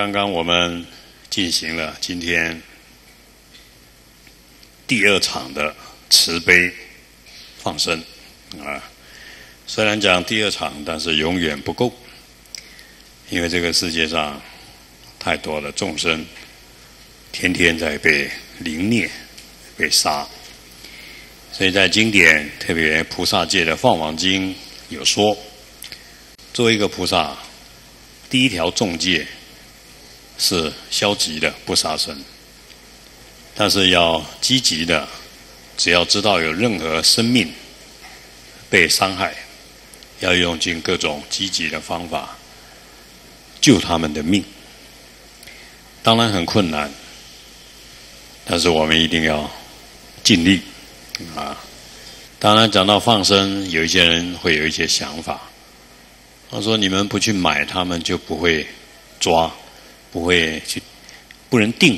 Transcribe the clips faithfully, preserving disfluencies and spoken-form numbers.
刚刚我们进行了今天第二场的慈悲放生啊。虽然讲第二场，但是永远不够，因为这个世界上太多的众生，天天在被凌虐、被杀。所以在经典，特别菩萨界的《放网经》有说，作为一个菩萨，第一条重戒是消极的，不杀生。但是要积极的，只要知道有任何生命被伤害，要用尽各种积极的方法救他们的命。当然很困难，但是我们一定要尽力啊。当然讲到放生，有一些人会有一些想法，他说你们不去买，他们就不会抓，不会去，不能定。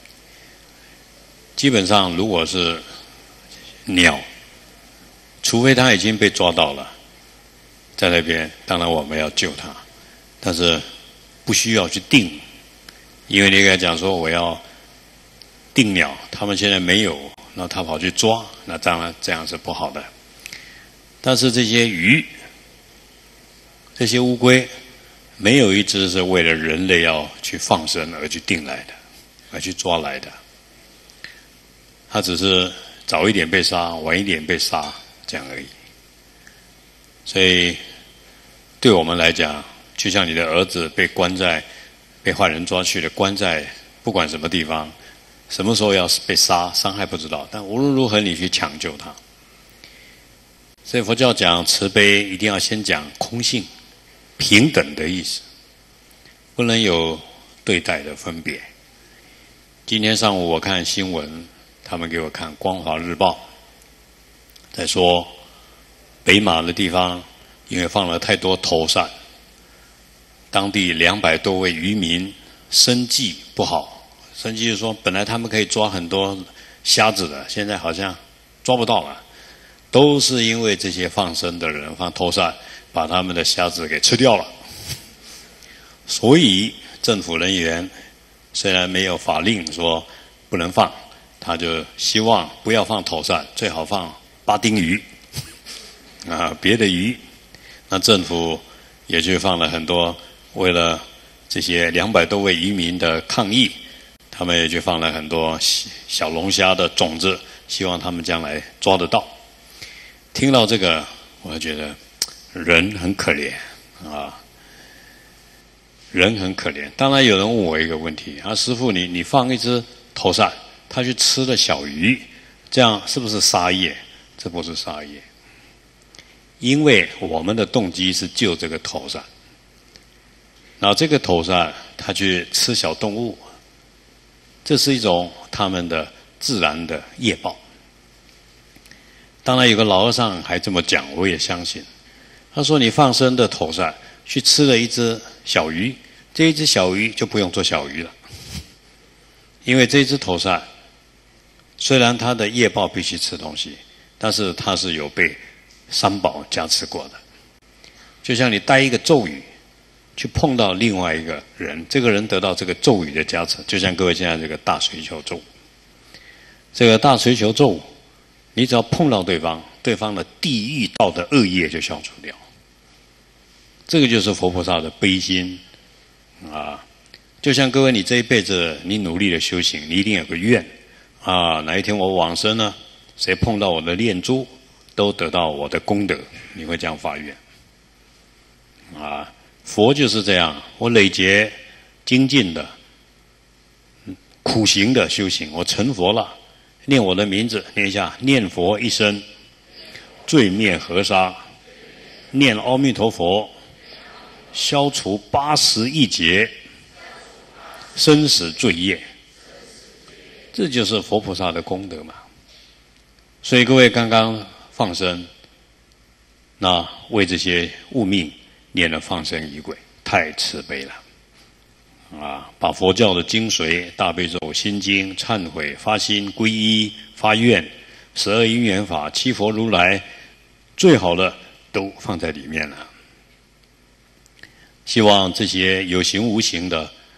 基本上如果是鸟，除非它已经被抓到了，在那边当然我们要救它，但是不需要去定，因为你给他讲说我要定鸟，他们现在没有，那他跑去抓，那当然这样是不好的。但是这些鱼，这些乌龟，没有一只是为了人类要去放生而去定来的，而去抓来的。它只是早一点被杀，晚一点被杀，这样而已。所以对我们来讲，就像你的儿子被关在被坏人抓去的，关在不管什么地方，什么时候要被杀，伤害不知道，但无论如何你去抢救他。所以佛教讲慈悲，一定要先讲空性、平等的意思，不能有对待的分别。今天上午我看新闻，他们给我看《光华日报》，在说北马的地方因为放了太多头鳝，当地两百多位渔民生计不好。生计就是说本来他们可以抓很多虾子的，现在好像抓不到了，都是因为这些放生的人放头鳝把他们的虾子给吃掉了。所以政府人员虽然没有法令说不能放，他就希望不要放头鳝，最好放巴丁鱼啊，别的鱼。那政府也就放了很多，为了这些两百多位渔民的抗议，他们也就放了很多小龙虾的种子，希望他们将来抓得到。听到这个，我就觉得人很可怜啊，人很可怜。当然有人问我一个问题啊，师父你你放一只头鳝，他去吃了小鱼，这样是不是杀业？这不是杀业，因为我们的动机是救这个头鳝。然后这个头鳝他去吃小动物，这是一种他们的自然的业报。当然有个老和尚还这么讲，我也相信。他说你放生的头鳝去吃了一只小鱼，这一只小鱼就不用做小鱼了，因为这一只头鳝虽然它的业报必须吃东西，但是它是有被三宝加持过的。就像你带一个咒语去碰到另外一个人，这个人得到这个咒语的加持，就像各位现在这个大水球咒，这个大水球咒你只要碰到对方，对方的地狱道的恶业就消除掉。这个就是佛菩萨的悲心啊！就像各位你这一辈子你努力的修行，你一定有个愿啊，哪一天我往生呢，谁碰到我的念珠都得到我的功德，你会这样发愿啊。佛就是这样，我累劫精进的苦行的修行，我成佛了，念我的名字，念一下，念佛一生罪灭河沙，念阿弥陀佛消除八十亿劫生死罪业，这就是佛菩萨的功德嘛。所以各位刚刚放生，那为这些物命念了放生仪轨，太慈悲了啊！把佛教的精髓、大悲咒、心经、忏悔、发心、皈依、发愿、十二因缘法、七佛如来，最好的都放在里面了。希望这些有形无形的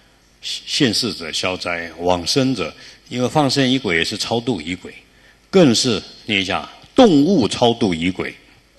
现世者消灾，往生者，因为放生仪轨也是超度仪轨，更是念一下动物超度仪轨。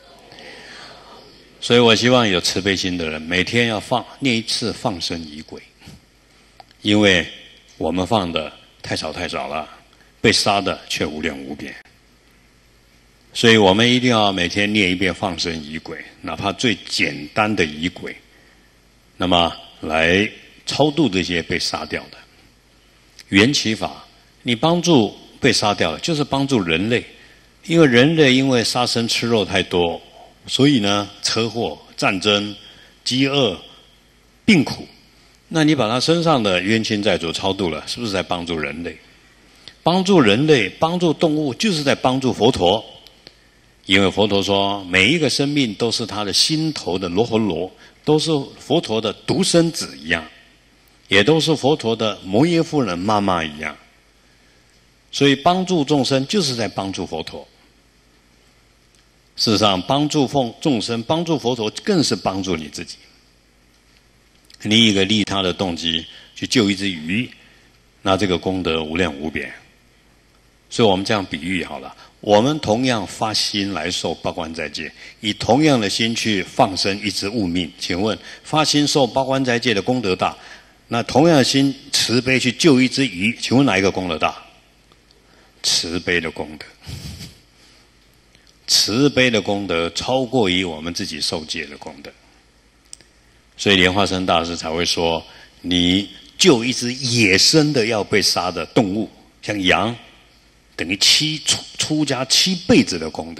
所以我希望有慈悲心的人，每天要放念一次放生仪轨，因为我们放的太少太少了，被杀的却无量无边。所以我们一定要每天念一遍放生仪轨，哪怕最简单的仪轨，那么来超度这些被杀掉的。缘起法，你帮助被杀掉了，就是帮助人类，因为人类因为杀生吃肉太多，所以呢，车祸、战争、饥饿、病苦，那你把他身上的冤亲债主超度了，是不是在帮助人类？帮助人类、帮助动物，就是在帮助佛陀。因为佛陀说，每一个生命都是他的心头的罗喉罗，都是佛陀的独生子一样，也都是佛陀的摩耶夫人妈妈一样。所以帮助众生就是在帮助佛陀。事实上，帮助奉众生、帮助佛陀，更是帮助你自己。你以一个利他的动机去救一只鱼，那这个功德无量无边。所以我们这样比喻好了，我们同样发心来受八关斋戒，以同样的心去放生一只物命。请问，发心受八关斋戒的功德大，那同样的心慈悲去救一只鱼，请问哪一个功德大？慈悲的功德。慈悲的功德超过于我们自己受戒的功德，所以莲花生大师才会说，你救一只野生的要被杀的动物，像羊，等于七出出家七辈子的功德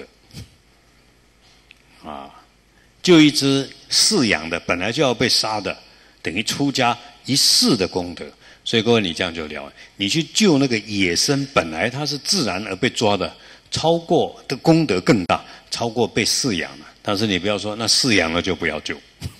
啊！救一只饲养的本来就要被杀的，等于出家一世的功德。所以各位，你这样就了，你去救那个野生本来它是自然而被抓的，超过的功德更大，超过被饲养了。但是你不要说那饲养了就不要救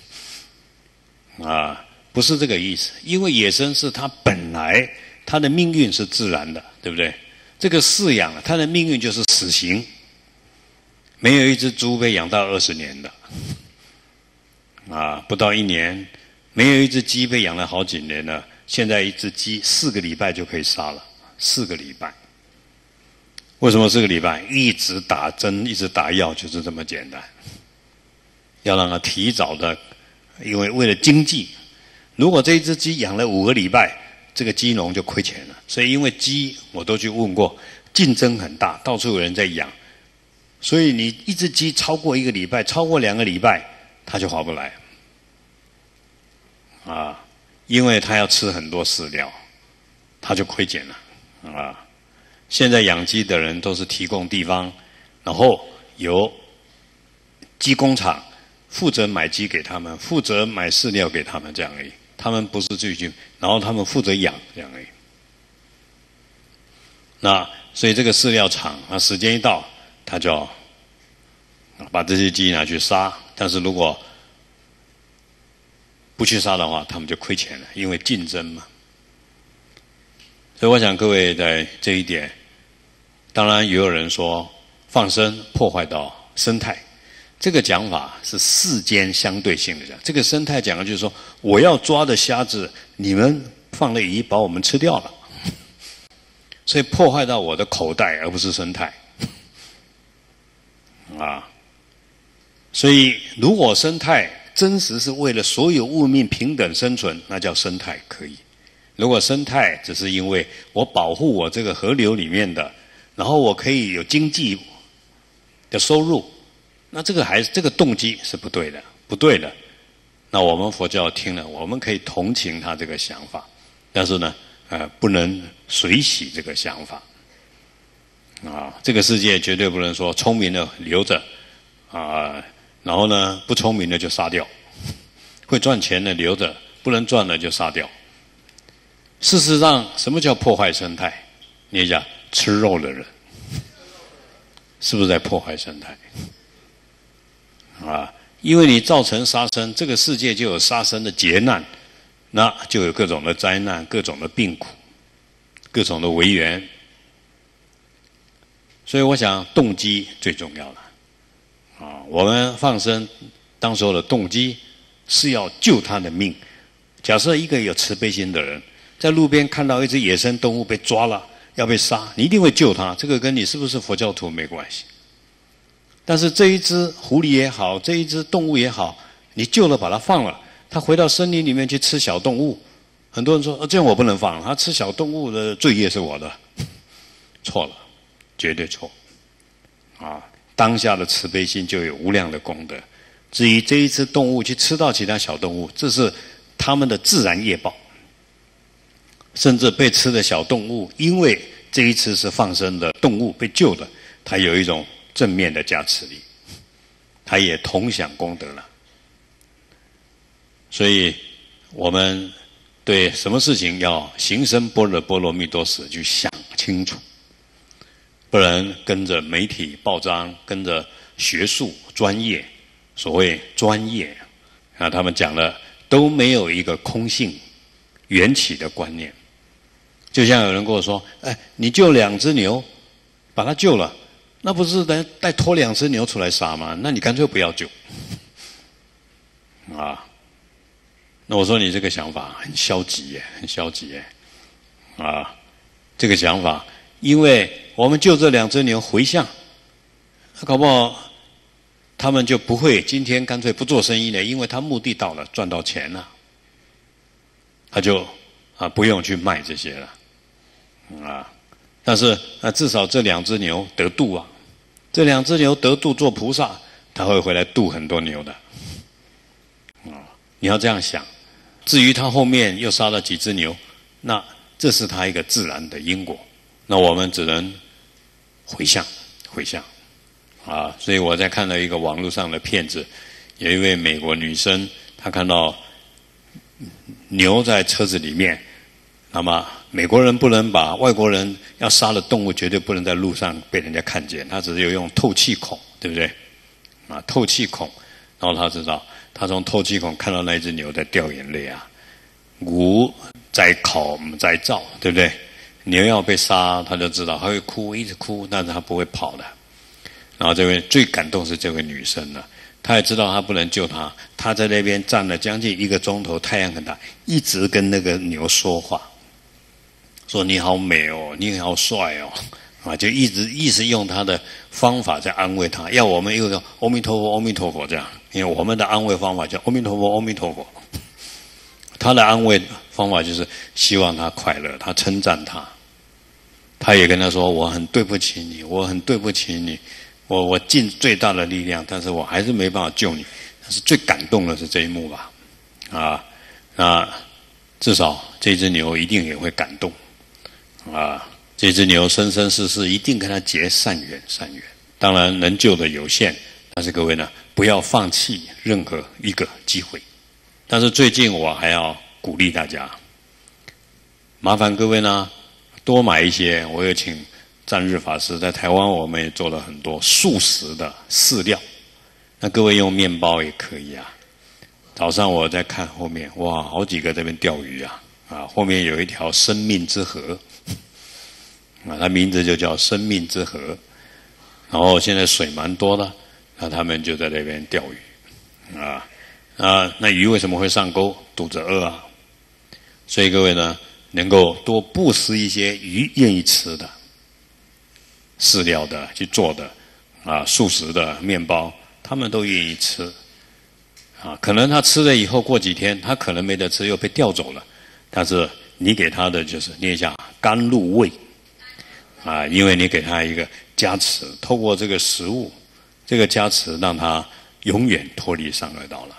啊，不是这个意思。因为野生是它本来它的命运是自然的，对不对？这个饲养它的命运就是死刑，没有一只猪被养到二十年的啊，不到一年；没有一只鸡被养了好几年了。现在一只鸡四个礼拜就可以杀了，四个礼拜。为什么四个礼拜？一直打针，一直打药，就是这么简单。要让它提早的，因为为了经济，如果这一只鸡养了五个礼拜，这个鸡农就亏钱了。所以因为鸡我都去问过，竞争很大，到处有人在养，所以你一只鸡超过一个礼拜，超过两个礼拜，它就划不来啊。因为他要吃很多饲料，他就亏减了啊！现在养鸡的人都是提供地方，然后由鸡工厂负责买鸡给他们，负责买饲料给他们，这样而已。他们不是自己去，然后他们负责养，这样而已。那所以这个饲料厂，那时间一到，他就要把这些鸡拿去杀。但是如果不去杀的话，他们就亏钱了，因为竞争嘛。所以我想各位在这一点，当然也有人说放生破坏到生态，这个讲法是世间相对性的讲。这个生态讲的就是说，我要抓的虾子，你们放了鱼把我们吃掉了，所以破坏到我的口袋，而不是生态啊。所以如果生态真实是为了所有物命平等生存，那叫生态可以。如果生态只是因为我保护我这个河流里面的，然后我可以有经济的收入，那这个还这个动机是不对的，不对的。那我们佛教听了，我们可以同情他这个想法，但是呢，呃，不能随喜这个想法。啊，这个世界绝对不能说聪明的留着，啊。然后呢，不聪明的就杀掉，会赚钱的留着，不能赚的就杀掉。事实上，什么叫破坏生态？你讲吃肉的人，是不是在破坏生态？啊，因为你造成杀生，这个世界就有杀生的劫难，那就有各种的灾难、各种的病苦、各种的违缘。所以我想，动机最重要了。啊，我们放生当时候的动机是要救他的命。假设一个有慈悲心的人， 在路边看到一只野生动物被抓了，要被杀，你一定会救它，这个跟你是不是佛教徒没关系。但是这一只狐狸也好，这一只动物也好，你救了把它放了，它回到森林里面去吃小动物，很多人说、哦、这样我不能放，它吃小动物的罪业是我的，错了，绝对错。啊，当下的慈悲心就有无量的功德。至于这一只动物去吃到其他小动物，这是他们的自然业报。甚至被吃的小动物，因为这一次是放生的动物被救的，它有一种正面的加持力，它也同享功德了。所以我们对什么事情要行深般若波罗蜜多时去想清楚，不然跟着媒体报章，跟着学术专业，所谓专业啊，他们讲的都没有一个空性缘起的观念。就像有人跟我说，哎，你救两只牛，把它救了，那不是再再拖两只牛出来杀吗？那你干脆不要救。啊，那我说你这个想法很消极耶，很消极耶。啊，这个想法，因为我们救这两只牛回向，搞不好他们就不会今天干脆不做生意了，因为他目的到了，赚到钱了，他就啊不用去卖这些了。啊，但是啊，至少这两只牛得度啊，这两只牛得度做菩萨，他会回来度很多牛的。啊，你要这样想。至于他后面又杀了几只牛，那这是他一个自然的因果。那我们只能回向，回向。啊，所以我在看到一个网络上的片子，有一位美国女生，她看到牛在车子里面，那么美国人不能把外国人要杀的动物绝对不能在路上被人家看见，他只是有用透气孔，对不对？啊，透气孔，然后他知道，他从透气孔看到那只牛在掉眼泪啊，牛在烤在照，对不对？牛要被杀，他就知道，他会哭，一直哭，但是他不会跑的。然后这位最感动是这位女生了，她也知道她不能救她，她在那边站了将近一个钟头，太阳很大，一直跟那个牛说话，说你好美哦，你好帅哦，啊，就一直一直用她的方法在安慰她，要我们又说阿弥陀佛，阿弥陀佛这样，因为我们的安慰方法叫阿弥陀佛，阿弥陀佛，她的安慰方法就是希望她快乐，她称赞她，她也跟她说我很对不起你，我很对不起你。我我尽最大的力量，但是我还是没办法救你。但是最感动的是这一幕吧，啊，那至少这只牛一定也会感动，啊，这只牛生生世世一定跟他结善缘，善缘。当然能救的有限，但是各位呢，不要放弃任何一个机会。但是最近我还要鼓励大家，麻烦各位呢多买一些，我有请占日法师在台湾，我们也做了很多素食的饲料。那各位用面包也可以啊。早上我在看后面，哇，好几个在那边钓鱼啊！啊，后面有一条生命之河，啊，它名字就叫生命之河。然后现在水蛮多的，那他们就在那边钓鱼，啊啊，那鱼为什么会上钩？肚子饿啊。所以各位呢，能够多布施一些鱼愿意吃的。饲料的去做的啊，素食的面包，他们都愿意吃啊。可能他吃了以后，过几天他可能没得吃，又被调走了。但是你给他的就是念一下甘露味啊，因为你给他一个加持，透过这个食物，这个加持让他永远脱离善恶道了。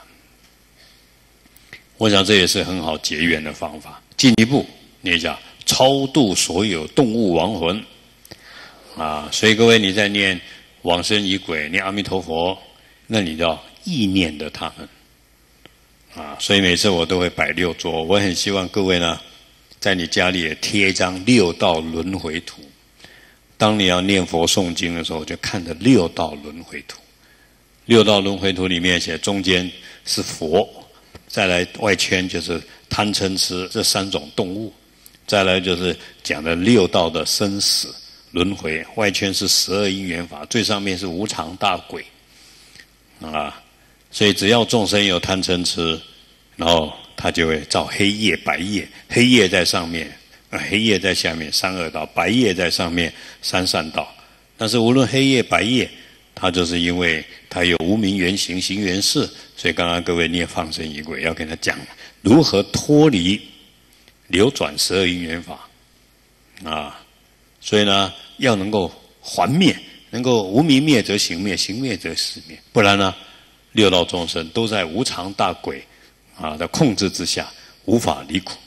我想这也是很好结缘的方法。进一步念一下超度所有动物亡魂。啊，所以各位你在念往生仪轨、念阿弥陀佛，那你要意念的他们。啊，所以每次我都会摆六桌，我很希望各位呢，在你家里也贴一张六道轮回图。当你要念佛诵经的时候，就看着六道轮回图。六道轮回图里面写中间是佛，再来外圈就是贪嗔痴这三种动物，再来就是讲的六道的生死轮回，外圈是十二因缘法，最上面是无常大鬼啊。所以只要众生有贪嗔痴，然后他就会造黑夜、白夜，黑夜在上面，啊，黑夜在下面三恶道，白夜在上面三善道。但是无论黑夜白夜，它就是因为它有无明缘行，行缘事，所以刚刚各位念放生仪轨要跟他讲如何脱离流转十二因缘法啊，所以呢要能够还灭，能够无明灭则行灭，行灭则识灭，不然呢六道众生都在无常大鬼啊的控制之下，无法离苦。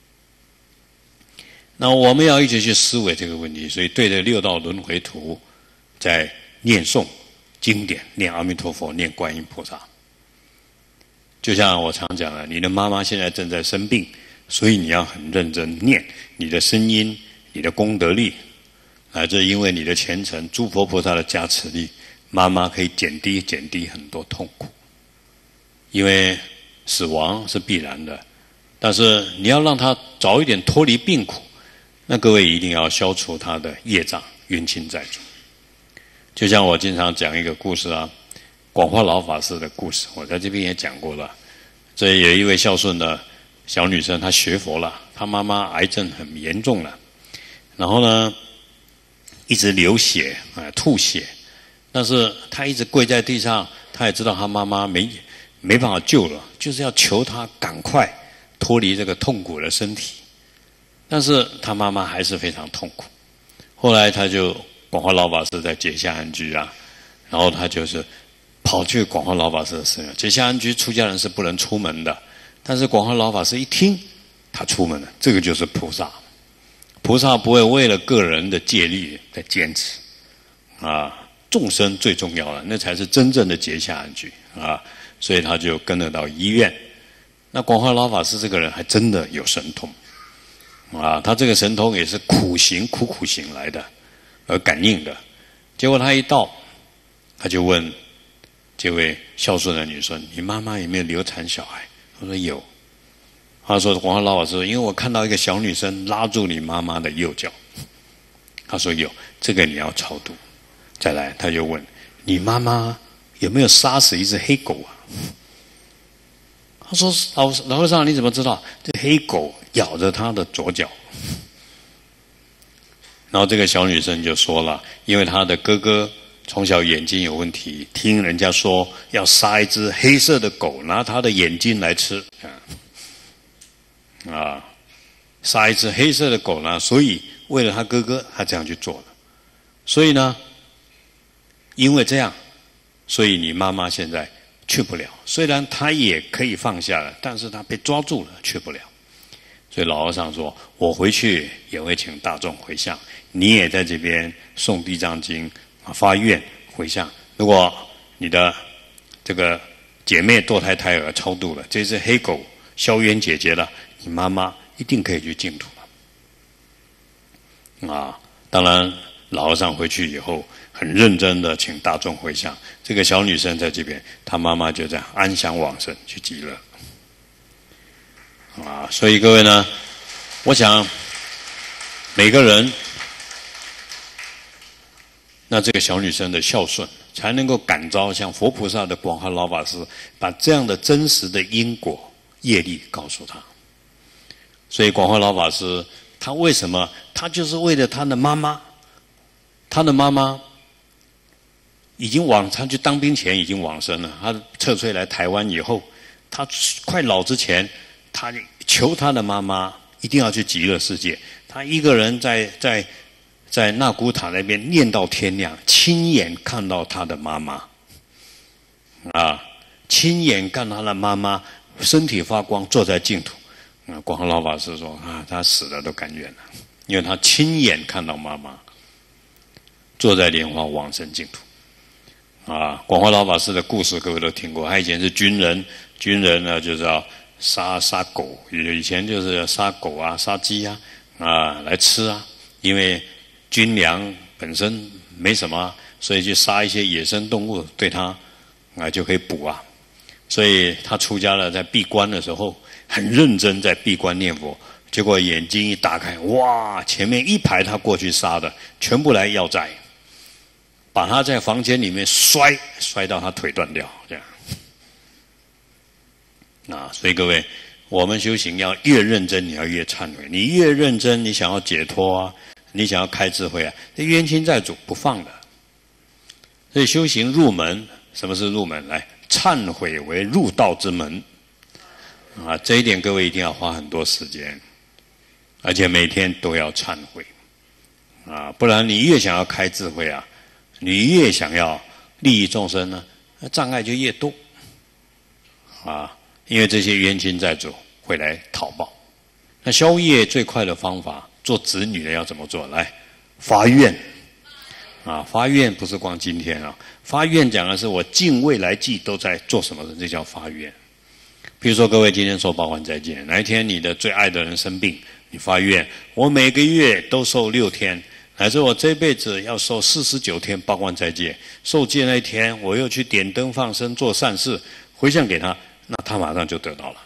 那我们要一直去思维这个问题，所以对着六道轮回图，在念诵经典，念阿弥陀佛，念观音菩萨。就像我常讲的，你的妈妈现在正在生病，所以你要很认真念你的声音，你的功德力，乃至因为你的虔诚，诸佛菩萨的加持力，妈妈可以减低减低很多痛苦。因为死亡是必然的，但是你要让她早一点脱离病苦，那各位一定要消除他的业障、冤亲债主。就像我经常讲一个故事啊，广化老法师的故事，我在这边也讲过了。这有一位孝顺的小女生，她学佛了，她妈妈癌症很严重了，然后呢，一直流血啊、呃，吐血，但是她一直跪在地上，她也知道她妈妈没没办法救了，就是要求她赶快脱离这个痛苦的身体。但是他妈妈还是非常痛苦，后来他就广化老法师在结下安居啊，然后他就是跑去广化老法师的寺庙。结下安居出家人是不能出门的，但是广化老法师一听，他出门了，这个就是菩萨。菩萨不会为了个人的戒律在坚持啊，众生最重要了，那才是真正的结下安居啊，所以他就跟着到医院。那广化老法师这个人还真的有神通。啊，他这个神通也是苦行苦苦行来的，而感应的。结果他一到，他就问这位孝顺的女孙：“你妈妈有没有流产小孩？”他说有。他说：“广化老法师，因为我看到一个小女生拉住你妈妈的右脚。”他说有，这个你要超度。再来，他就问：“你妈妈有没有杀死一只黑狗啊？”他说：“老老和尚，你怎么知道？这黑狗咬着他的左脚。”然后这个小女生就说了，因为她的哥哥从小眼睛有问题，听人家说要杀一只黑色的狗，拿他的眼睛来吃啊，啊，杀一只黑色的狗呢，所以为了他哥哥，他这样去做了。所以呢，因为这样，所以你妈妈现在去不了，虽然他也可以放下了，但是他被抓住了，去不了。所以老和尚说，我回去也会请大众回向，你也在这边诵地藏经，发愿回向。如果你的这个姐妹堕胎胎儿超度了，这只黑狗消冤解结了，你妈妈一定可以去净土了。啊，当然老和尚回去以后很认真的请大众回向，这个小女生在这边，她妈妈就这样安详往生去极乐。啊，所以各位呢，我想每个人，那这个小女生的孝顺，才能够感召像佛菩萨的广化老法师，把这样的真实的因果业力告诉他。所以广化老法师，他为什么？他就是为了他的妈妈，他的妈妈已经往，他去当兵前已经往生了。他撤退来台湾以后，他快老之前，他求他的妈妈一定要去极乐世界。他一个人在在在纳古塔那边念到天亮，亲眼看到他的妈妈，啊，亲眼看他的妈妈身体发光，坐在净土。啊，广化老法师说啊，他死了都甘愿了，因为他亲眼看到妈妈坐在莲花往生净土。啊，广化老法师的故事各位都听过，他以前是军人，军人呢就是要杀杀狗，以前就是要杀狗啊、杀鸡啊啊来吃啊，因为军粮本身没什么，所以去杀一些野生动物，对他啊就可以补啊。所以他出家了，在闭关的时候很认真在闭关念佛，结果眼睛一打开，哇，前面一排他过去杀的全部来要债，把他在房间里面摔摔到他腿断掉，这样。啊，所以各位， 我们修行要越认真，你要越忏悔。你越认真，你想要解脱啊，你想要开智慧啊，这冤亲债主不放的。所以修行入门，什么是入门？来，忏悔为入道之门啊！这一点各位一定要花很多时间，而且每天都要忏悔啊！不然你越想要开智慧啊，你越想要利益众生呢，障碍就越多啊！因为这些冤亲债主会来讨报。那消业最快的方法，做子女的要怎么做？来，发愿。啊，发愿不是光今天啊，发愿讲的是我尽未来际都在做什么的，这叫发愿。比如说各位今天受八关斋戒，哪一天你的最爱的人生病，你发愿，我每个月都受六天，乃至我这辈子要受四十九天八关斋戒，受戒那一天我又去点灯放生做善事，回向给他，那他马上就得到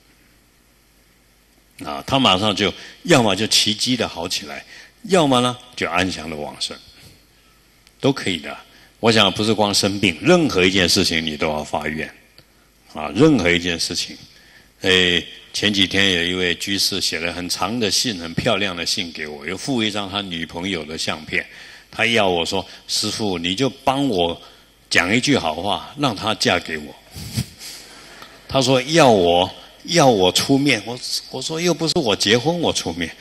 了。啊，他马上就要么就奇迹的好起来，要么呢就安详的往生。都可以的，我想不是光生病，任何一件事情你都要发愿，啊，任何一件事情。诶，前几天有一位居士写了很长的信，很漂亮的信给我，又附一张他女朋友的相片，他要我说：“师父，你就帮我讲一句好话，让她嫁给我。”他说要我要我出面，我我说又不是我结婚我出面，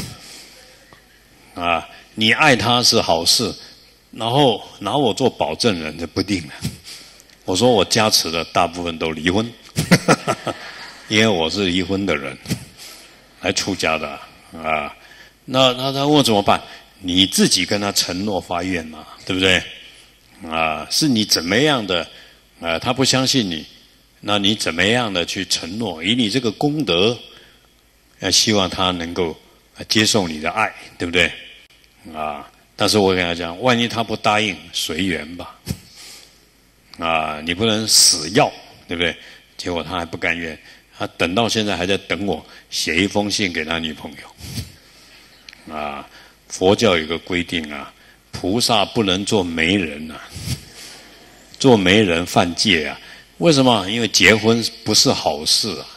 啊，你爱她是好事。然后拿我做保证人，这不定了。我说我加持的大部分都离婚，因为我是离婚的人，来出家的啊。那那他问我怎么办？你自己跟他承诺发愿嘛，对不对？啊，是你怎么样的啊？他不相信你，那你怎么样的去承诺？以你这个功德，要希望他能够接受你的爱，对不对？啊。但是我跟他讲，万一他不答应，随缘吧。啊，你不能死要，对不对？结果他还不甘愿，他等到现在还在等我写一封信给他女朋友。啊，佛教有个规定啊，菩萨不能做媒人啊，做媒人犯戒啊。为什么？因为结婚不是好事啊，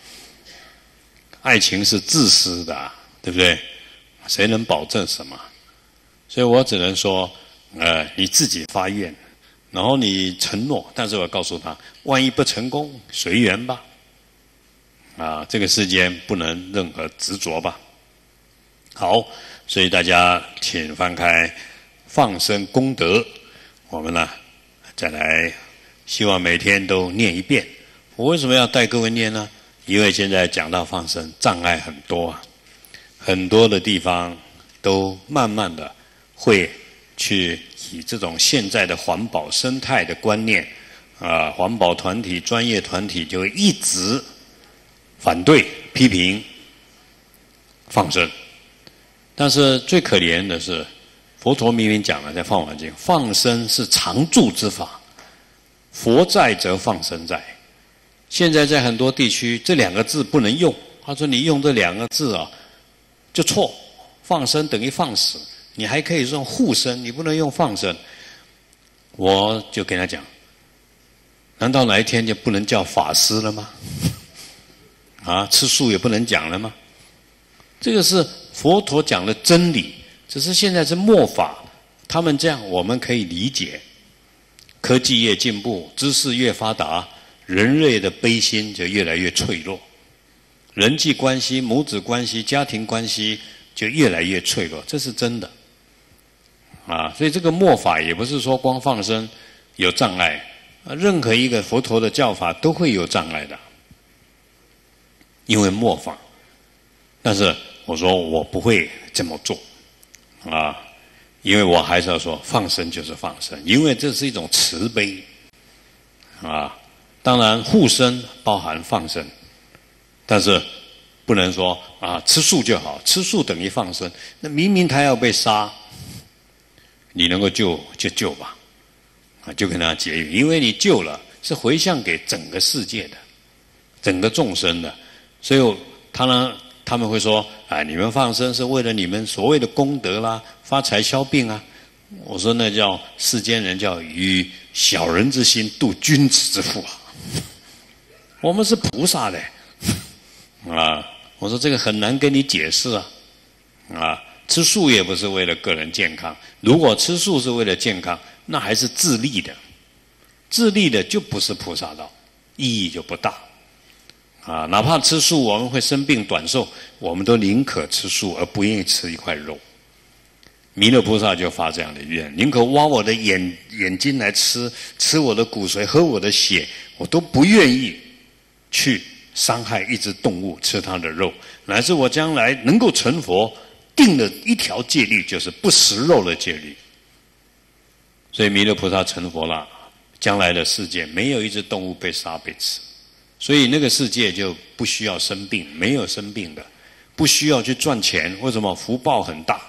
爱情是自私的啊，对不对？谁能保证什么？所以我只能说，呃，你自己发愿，然后你承诺，但是我告诉他，万一不成功，随缘吧。啊，这个世间不能任何执着吧。好，所以大家请翻开放生功德，我们呢再来，希望每天都念一遍。我为什么要带各位念呢？因为现在讲到放生，障碍很多啊，很多的地方都慢慢的会去以这种现在的环保生态的观念啊，环保团体、专业团体就一直反对、批评放生。但是最可怜的是，佛陀明明讲了，在《放网经》，放生是常住之法，佛在则放生在。现在在很多地区，这两个字不能用。他说你用这两个字啊，就错，放生等于放死。你还可以用护生，你不能用放生。我就跟他讲，难道哪一天就不能叫法师了吗？啊，吃素也不能讲了吗？这个是佛陀讲的真理，只是现在是末法，他们这样我们可以理解。科技越进步，知识越发达，人类的悲心就越来越脆弱，人际关系、母子关系、家庭关系就越来越脆弱，这是真的。啊，所以这个末法也不是说光放生有障碍，任何一个佛陀的教法都会有障碍的，因为末法。但是我说我不会这么做，啊，因为我还是要说放生就是放生，因为这是一种慈悲，啊，当然护生包含放生，但是不能说啊吃素就好，吃素等于放生，那明明他要被杀。你能够救就救吧，啊，就跟他结缘，因为你救了是回向给整个世界的，整个众生的，所以他呢，他们会说，啊，你们放生是为了你们所谓的功德啦，发财消病啊。我说那叫世间人叫以小人之心度君子之腹啊，我们是菩萨的， 啊，我说这个很难跟你解释啊，啊，吃素也不是为了个人健康，如果吃素是为了健康，那还是自利的，自利的就不是菩萨道，意义就不大。啊，哪怕吃素我们会生病短寿，我们都宁可吃素而不愿意吃一块肉。弥勒菩萨就发这样的愿，宁可挖我的眼眼睛来吃，吃我的骨髓，喝我的血，我都不愿意去伤害一只动物，吃它的肉，乃至我将来能够成佛，定了一条戒律，就是不食肉的戒律。所以弥勒菩萨成佛了，将来的世界没有一只动物被杀被吃。所以那个世界就不需要生病，没有生病的，不需要去赚钱，为什么？福报很大。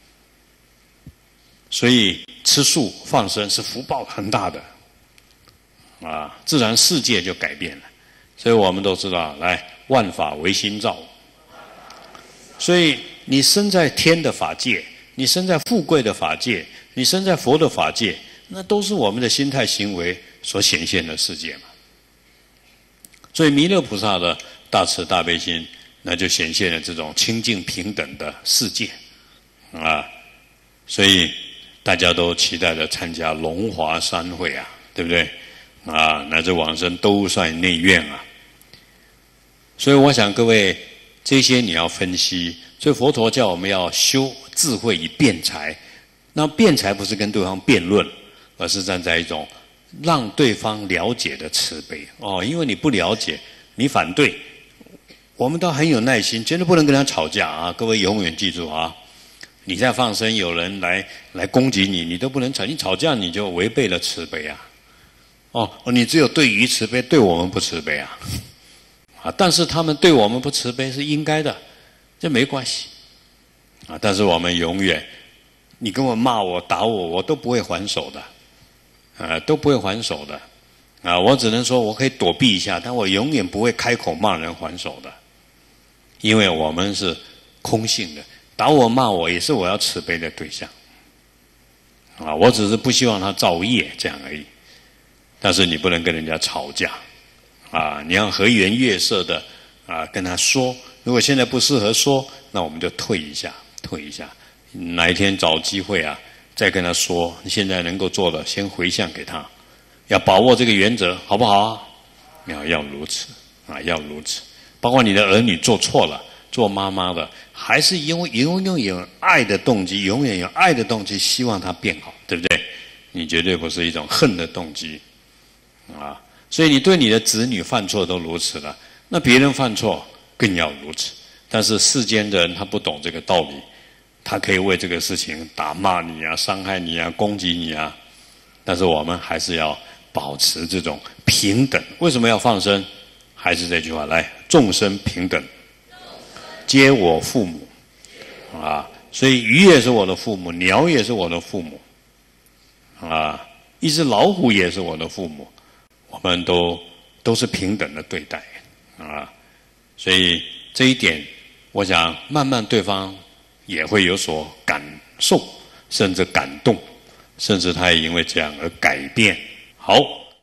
所以吃素放生是福报很大的，啊，自然世界就改变了。所以我们都知道，来万法唯心造。所以你生在天的法界，你生在富贵的法界，你生在佛的法界，那都是我们的心态行为所显现的世界嘛。所以弥勒菩萨的大慈大悲心，那就显现了这种清净平等的世界啊。所以大家都期待着参加龙华三会啊，对不对啊？乃至往生兜率内院啊。所以我想各位，这些你要分析。所以佛陀叫我们要修智慧以辩才，那辩才不是跟对方辩论，而是站在一种让对方了解的慈悲哦，因为你不了解，你反对，我们都很有耐心，绝对不能跟他吵架啊！各位永远记住啊，你在放生，有人来来攻击你，你都不能吵，你吵架你就违背了慈悲啊！哦，你只有对鱼慈悲，对我们不慈悲啊！啊，但是他们对我们不慈悲是应该的，这没关系啊！但是我们永远，你跟我骂我打我，我都不会还手的。啊，都不会还手的，啊，我只能说我可以躲避一下，但我永远不会开口骂人还手的，因为我们是空性的，打我骂我也是我要慈悲的对象，啊，我只是不希望他造业这样而已，但是你不能跟人家吵架，啊，你要和颜悦色的啊跟他说，如果现在不适合说，那我们就退一下，退一下，哪一天找机会啊。再跟他说，你现在能够做的，先回向给他，要把握这个原则，好不好啊？要要如此啊，要如此。包括你的儿女做错了，做妈妈的，还是因为永远有爱的动机，永远有爱的动机，希望他变好，对不对？你绝对不是一种恨的动机啊。所以你对你的子女犯错都如此了，那别人犯错更要如此。但是世间的人他不懂这个道理。他可以为这个事情打骂你啊，伤害你啊，攻击你啊，但是我们还是要保持这种平等。为什么要放生？还是这句话，来，众生平等，皆我父母啊。所以鱼也是我的父母，鸟也是我的父母啊，一只老虎也是我的父母，我们都都是平等的对待啊。所以这一点，我想慢慢对方也会有所感受，甚至感动，甚至他也因为这样而改变。好。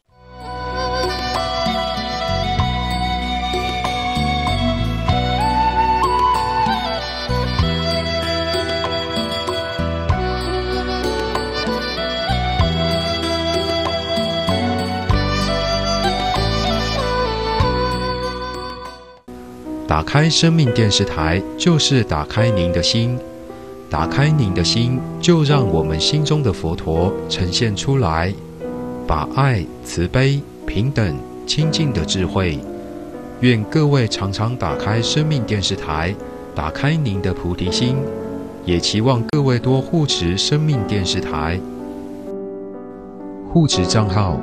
打开生命电视台，就是打开您的心，打开您的心，就让我们心中的佛陀呈现出来，把爱、慈悲、平等、清净的智慧。愿各位常常打开生命电视台，打开您的菩提心，也期望各位多护持生命电视台。护持账号